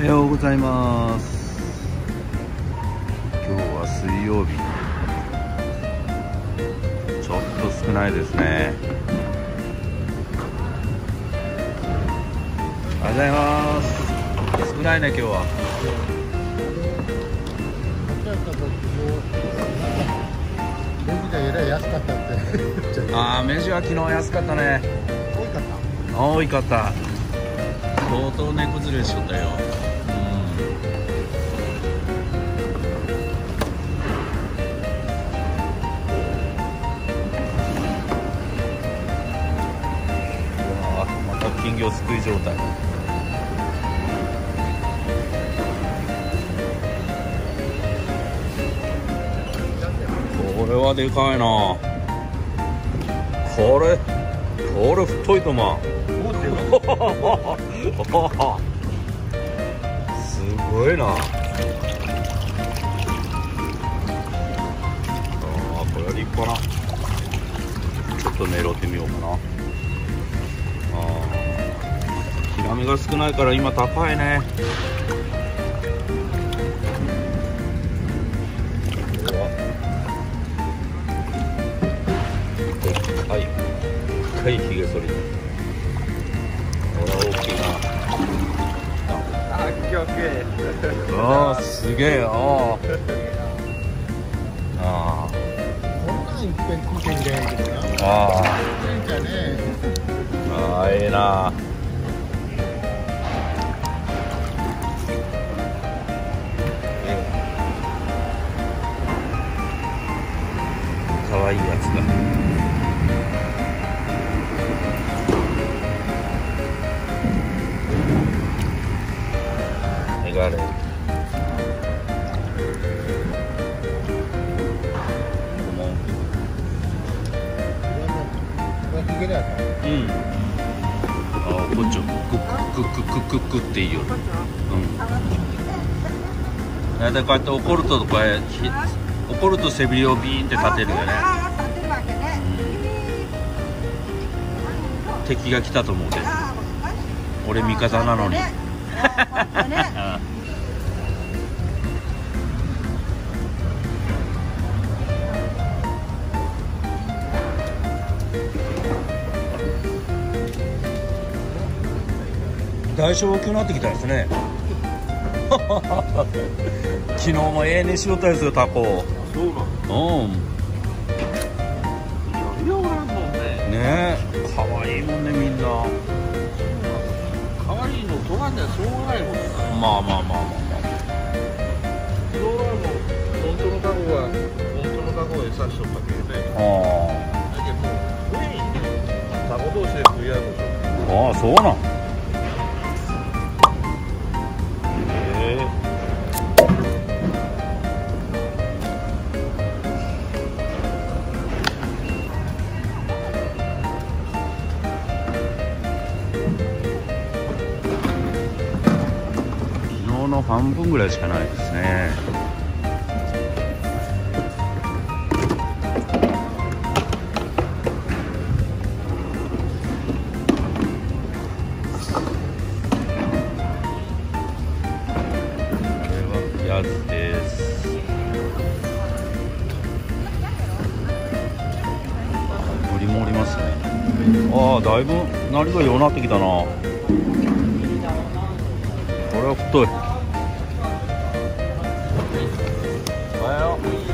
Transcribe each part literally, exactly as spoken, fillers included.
はようございます。今日は水曜日、ちょっと少ないですね。おはようございます。少ないね今日は。 レジがえらい安かったってああ、メジは昨日安かったね。 多かった多いかった。相当値崩れしとったよ。金魚すくい状態。これはでかいな。これこれ太いとますごいな。ああ、これは立派な。ちょっと狙ってみようかな。ああ、ヒラメが少ないから今高いね。でっかいでっかいヒゲ剃り。これは大きいな。 あ、今日ああ、すげえ。ああああ、 こんなんいっぺん食うてんじゃないけどな。 ああ、 いいんじゃねああ、ええな。かわいいやつだ。メガレ。 ヒゲだよ。 うん。ああ、こっちょ、クックックックックックっていいよ。うん。だいたいこうやって怒るとこれ怒ると背びれをビーンって立てるよね。うん、敵が来たと思うで。俺味方なのに。大小大きくなってきたですね。昨日もええねしよったですよ、タコ。 そうなの。 うん。 いや、おらんもんね。 ねえ、可愛いもんね、みんな。 可愛いの取らんじゃしょうがないもんな。 まあまあまあまあまあ。 今日はもう本当のタコは本当のタコを餌しとったけどね。 あだけど上にタコ同士で食い合うこと。 あ、ああ、そうなん。へえ。昨日の半分ぐらいしかないですね。やつです。ブリもおりますね。ああ、だいぶなりがようなってきたな。これは太い。おはよう。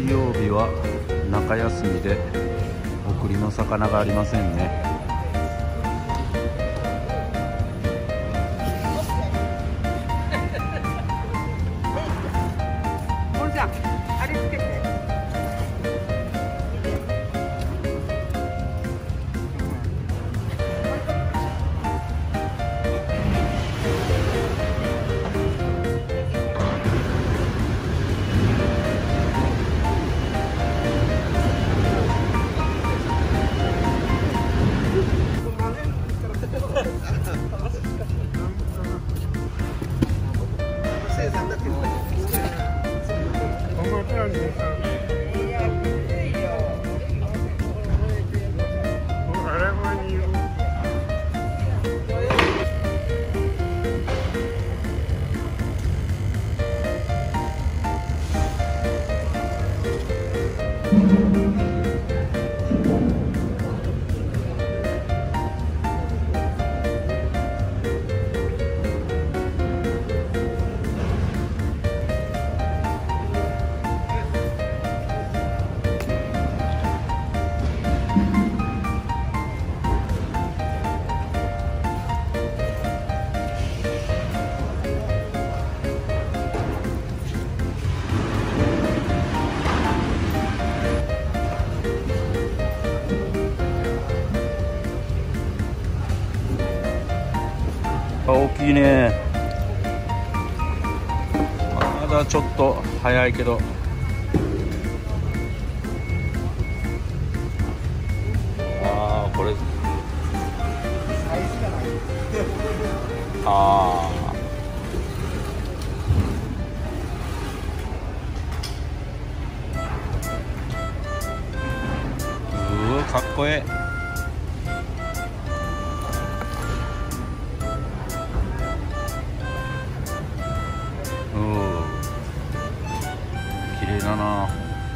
水曜日は中休みで送りの魚がありませんね。大きいね。まだちょっと早いけど、ああこれああうわかっこええ。綺麗だな。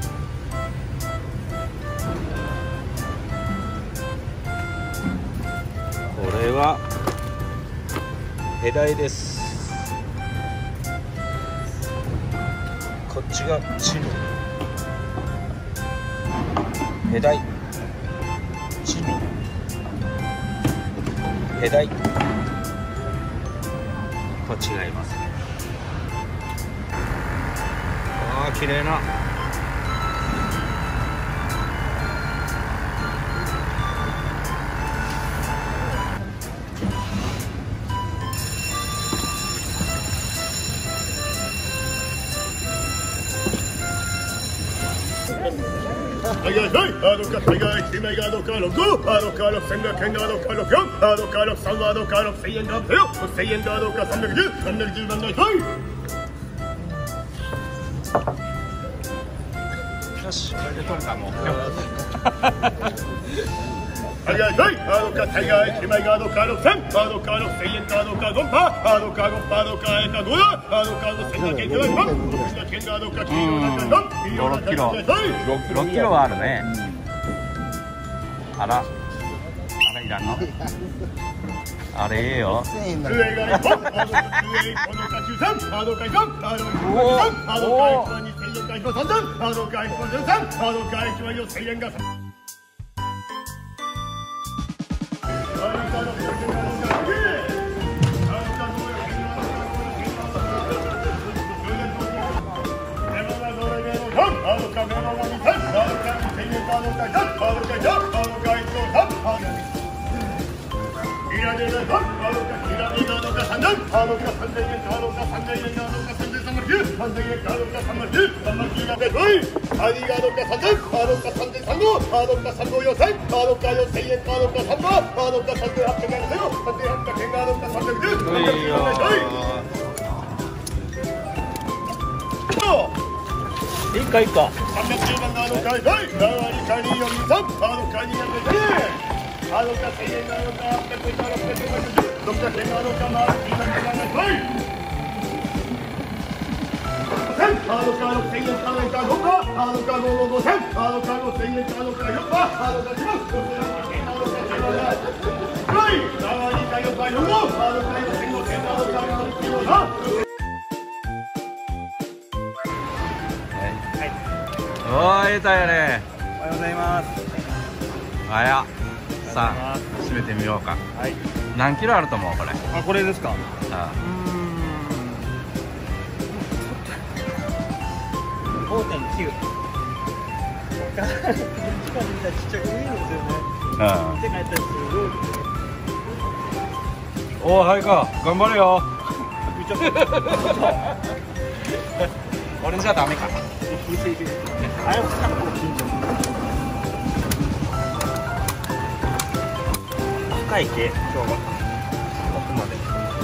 これはヘダイです。こっちがチヌ、ヘダイ、チヌ、ヘダイと違いますね。ああ綺麗な。 はいはいはい、あのか海外地名がどかろく、あのかろくせんが県がどかろくよん、あのかろくさんはどかろくせんえんがどかよ、せんえんがどかさんびゃくじゅう、さんびゃくじゅう番内はい。 よし、これで取るかも。 はいはいはい、あのか海外地名がどかろくせん、あのかろくせんえんがどかごパ、あのかごパどかえかごだ、あのかごせんが県がどか、せんが県がどか黄色なかど、黄色なかど、 ろっキロはあるね。あら、あらいらんの？あれええよ。 上が一本、あのか上一本のかじゅうさん、あのか一本、あのか一本あのか一本にせんえんが一本さんぜん、あのか一本じゅうさん、あのか一本よせんえんがさん。 いいかいいか。 さんびゃくじゅう番のあのかいはい、なわりかによんさん、あのかにやってね。あのかせんえんがあのかはっぴゃくえんがろっぴゃくえんがろっぴゃくえんがあのかまあきいたけがない。あのかろくせんえんかあのかごパ、あのかごのごせん、あのかごせんえんかあのかよんパ、あのかじゅうごせんえんあのかじゅうごはい、なわりかよんパよんご、あのかよせんごせんあのかよんきゅうな。 よおー、ええたよね。 おはようございます。 あや。さあ、締めてみようか。 はい。 何キロあると思うこれ。 あ、これですか。 あうーん。ごてんきゅう。近く見たらちっちゃく見えるんですよね。 あ。 見て帰ったらすごい。 おお、はいか、頑張れよ。 ちょっと。 俺じゃダメか。 あれも近くこう緊張。深い系、今日は。奥まで。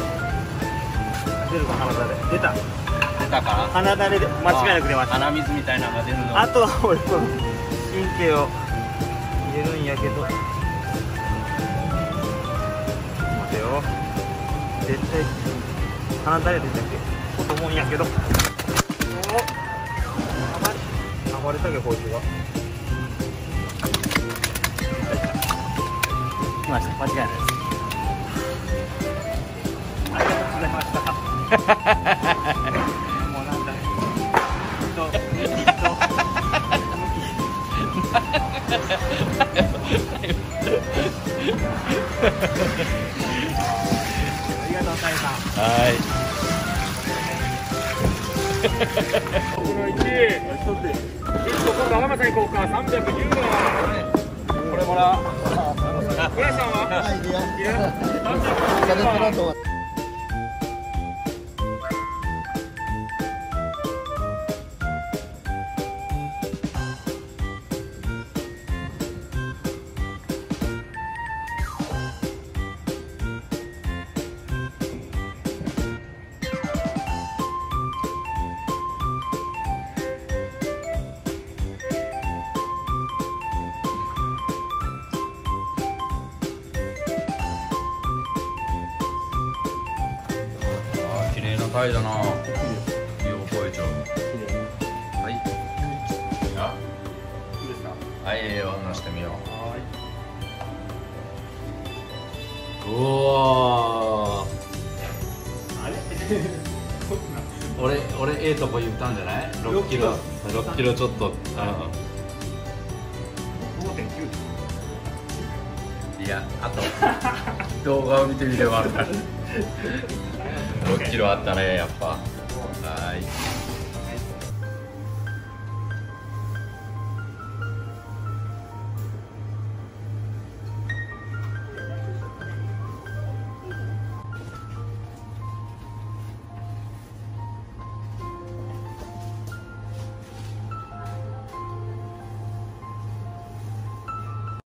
出るか、鼻だれ。出た。 出たか。 鼻だれで、間違いなく出ました。 鼻水みたいなのが出るの。 あとは俺この神経を入れるんやけど。待てよ。絶対鼻だれ出たっけと思うんやけど。おお。暴れたけこいつが。来ました。間違いないです。ありがとうございました。もうなんだ。と、向きと。ありがとう、かいさん。 はい。 このいち、ヒット今度浜さん行こうか、さんびゃくじゅうドル。 これもらう。 浦さんは？はい、いいよ。いいよ。 綺麗な鯛だな。ようこいちょ。はい。あ。はい、ええよ、乗してみよう。うわー。俺、俺、ええとこ言ったんじゃない。六キロ。六キロちょっと。 ごてんきゅう。 いや、あと。動画を見てみればわかる。六キロあったね、やっぱ。はい。